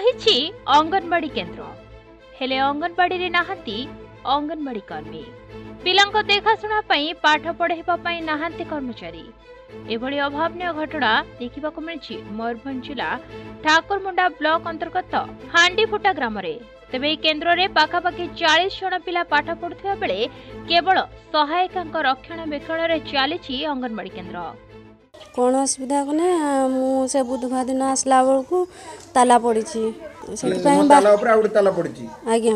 रही अंगनवाड़ी केन्द्र हेले अंगनवाड़ी रे नाहंती अंगनवाड़ी कर्मी पिलांको देखाशुना पाठ पढ़ाई नाहांती कर्मचारी एभली अभावनीय घटना देखा मिली मयूरभंज जिला ठाकुरमुंडा ब्लॉक अंतर्गत हांडीफुटा ग्राम रे। तेबे केन्द्र रे पाखापाखि 40 जन पिला पाठ पढ़ुथिबा बेले केवल सहायिका रक्षणाबेक्षण रे चली अंगनवाड़ी केन्द्र। कौन असुविधा को मुझे बुधवार दिन आसला बेलू ताला पड़ी आज्ञा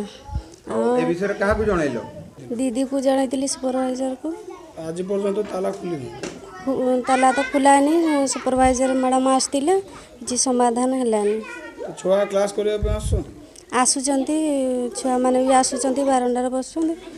दीदी को जनइली सुपरवाइजर को आज पर्यंत ताला खुली ताला तो खुलानी सुपरवाइजर मैडम आसते किसी समाधान है छुआ क्लास करने आसुंच छुआ मैंने भी आसुंच बारंडार बस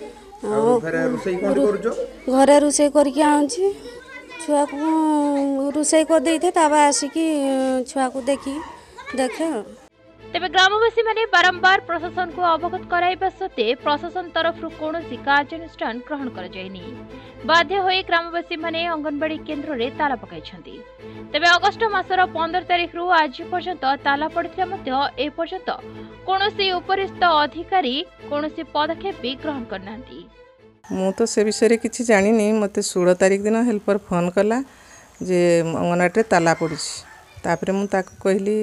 घरे रोषे करके आनुची छुआ को रोषे कर दे थे तब आसिकी छुआ को देखी देखे। तेबे ग्रामवासी माने बारंबार प्रशासन को अवगत कराइबा सत्ते प्रशासन तरफ कौन कार्यानुष्ठान ग्रहण कर जायनी। बाध्य होई ग्रामवासी माने अंगनवाड़ी केन्द्र रे ताला पकाइछंती। तेबे अगस्त मासर 15 तारिख रु आज पर्यंत ताला पड़िथिया मध्य ए पर्यंत कोनोसी उपरिस्थ अधिकारी कोनोसी पदक्षेप भी ग्रहण करनांती। मु तो से विषय किसी जानी मत 16 तारिख दिन हेल्पर फोन कला जे अंगनवाड़ी ताला पड़ी तापर मुझे कहली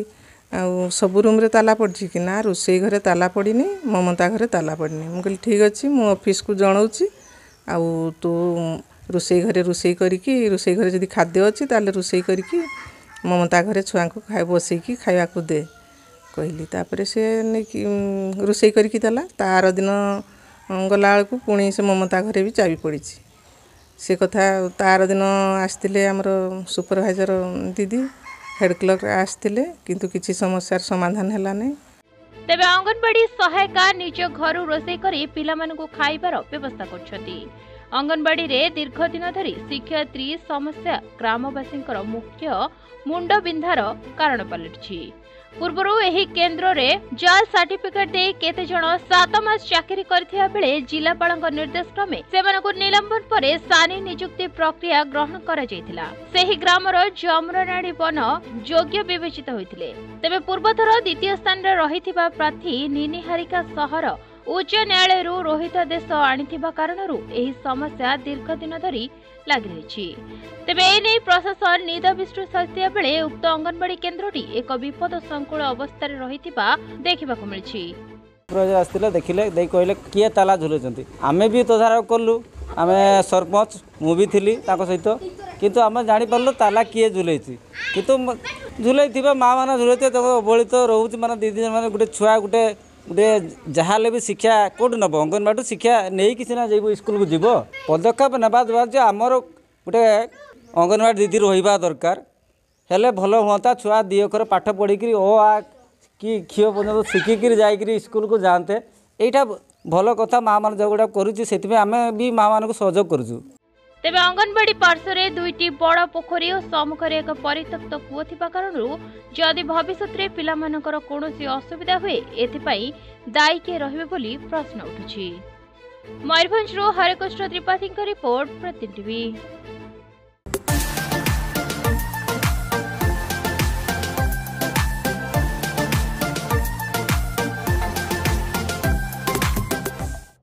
सब रूम रे ताला पड़ी कि ना रोषे घरे ताला पड़ी ममता घरे ताला पड़ी मुझे कहली ठीक अच्छे मु ऑफिस को जनाऊँगी आउ तू रोषे घरे रोषे करी रोषे घरे जदि खाद्य अच्छी ताले रोषे करी ममता घरे छुआ को खाए बसैकी खाया को दे कहली तापर से रोषे करी देला तार दिन गला बेलू पुणी से ममता घरे भी चाबी पड़ी से कथा तार दिन आसते आमर सुपरवाइजर दीदी हेड क्लर्क आसते किंतु किसी समस्यार समाधान है नहीं। तेबे अंगनवाड़ी सहायिका निज घर रोषे करी पिला मानकु खाइबार व्यवस्था करछथि। अंगनवाड़ी रे दीर्घ दिन धरी शिक्षयित्री समस्या ग्रामवासी मुख्य मुंड बिंधार कारण पलटछि। पूर्वरु एही केन्द्र रे जाल सर्टिफिकेट दे केते जण 7 मास चाकरी करथिया बेले जिलापालक निर्देश क्रमे सेमानकु निलंबन परे सानी नियुक्ति प्रक्रिया ग्रहण करा जायतिला। सेही ग्रामर जमरनाडी वन योग्य विवेचित होइतिले। तेबे पूर्वथर द्वितीय स्थान रे रहिथिबा प्रार्थी निनिहारिका शहर उच्च न्यायालय रोहित देश आनिथिबा कारणरू एही समस्या दीर्घ दिन धरी लगी रही। तेबे एने प्रशासन निद विष्णु सहित बेले उक्त अंगनवाड़ी केन्द्रटी एक विपद संकुल अवस्था रहिथिबा देखिबाकु मिलछि। आसते देखिले कहले किए ताला झुलैछंती आमे भी तदारख कलु आमे सरपंच मु भी थिली ताको सहित किंतु आमे जानि परलु ताला किए झुलैछि किंतु झुलैथिबा माँ माने झुलैथे तो बळित रहउछि माने दीदी माने गुटे छुआ गुटे जहाँ भी शिक्षा कौट नब अंगनवाड़ी शिक्षा नहीं कि सीना जीव स्कूल को जीव पदक्षेप नेबा दरकार आमर गोटे अंगनवाड़ी दीदी रहा दरकार हेले भल हाँ छुआ दी अक्षर पाठ पढ़ी ओ आ कि क्षीय पर्यटन शिखिकी जाकि स्कूल को जाते यहाँ भल कथा माँ मान जो गुड़ा करें आम भी माँ मान सहयोग करूँ। तेबे अंगनवाड़ी पार्श्व दुईटी बड़ पोखरी और सम्मुखें एक परित्यक्त कूଅ थिबा कारणरू जदि भविष्य में पिला मानकर कौनसी असुविधा हुए एथिपाई दायी किए रहिबे बोली प्रश्न उठुछि। मयूरभंजरू हरिकृष्ण त्रिपाठी रिपोर्ट प्रतिदिन टीवी।